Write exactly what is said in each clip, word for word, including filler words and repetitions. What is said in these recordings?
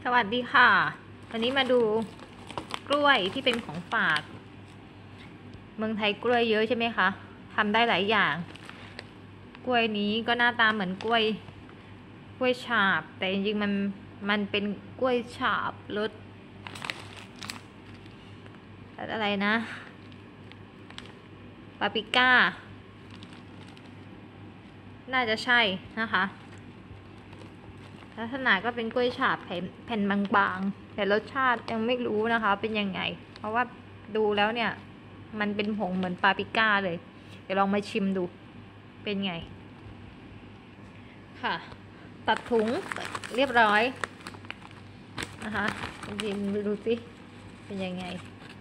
สวัสดีค่ะวันนี้มาดูกล้วยที่เป็นของฝากเมืองไทยกล้วยเยอะใช่ไหมคะทำได้หลายอย่างกล้วยนี้ก็หน้าตาเหมือนกล้วยกล้วยฉาบแต่จริงๆมันมันเป็นกล้วยฉาบรสอะไรนะปาปริก้าน่าจะใช่นะคะลักษณะก็เป็นกล้วยฉาบแผ่นบางๆแต่รสชาติยังไม่รู้นะคะเป็นยังไงเพราะว่าดูแล้วเนี่ยมันเป็นผงเหมือนปาปริก้าเลยเดี๋ยวลองมาชิมดูเป็นไงค่ะตัดถุงเรียบร้อยนะคะชิมดูสิเป็นยังไง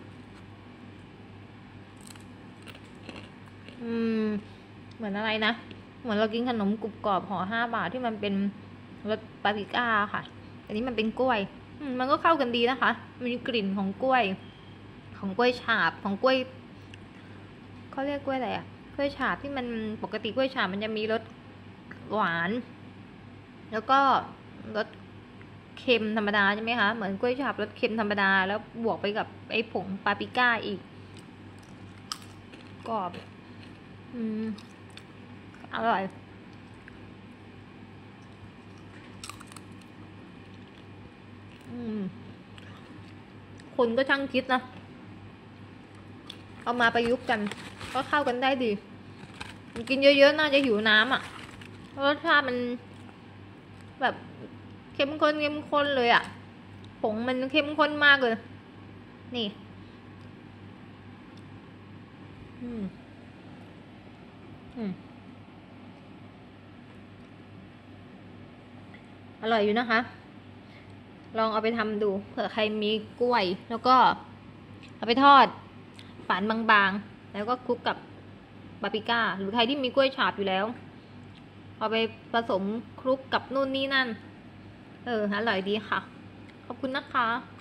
อืมเหมือนอะไรนะเหมือนเรากินขนมกรุบกรอบห่อห้าบาทที่มันเป็นรสปาปริก้าค่ะอันนี้มันเป็นกล้วยมันก็เข้ากันดีนะคะมีกลิ่นของกล้วยของกล้วยฉาบของกล้วยเขาเรียกกล้วยอะไรอะกล้วยฉาบที่มันปกติกล้วยฉาบมันจะมีรสหวานแล้วก็รสเค็มธรรมดาใช่ไหมคะเหมือนกล้วยฉาบรสเค็มธรรมดาแล้วบวกไปกับไอ้ผงปาปริก้าอีกกรอบอืมอร่อยอืมคนก็ช่างคิดนะเอามาประยุกต์กันก็เข้ากันได้ดีกินเยอะๆน่าจะหิวน้ำอ่ะรสชาติมันแบบเข้มข้นเข้มข้นเลยอ่ะผงมันเข้มข้นมากเลยนี่อืมอืมอร่อยอยู่นะคะลองเอาไปทำดูเผื่อใครมีกล้วยแล้วก็เอาไปทอดฝานบางๆแล้วก็คลุกกับปาปริก้าหรือใครที่มีกล้วยฉาบอยู่แล้วเอาไปผสมคลุกกับนู่นนี่นั่นเอออร่อยดีค่ะขอบคุณนะคะ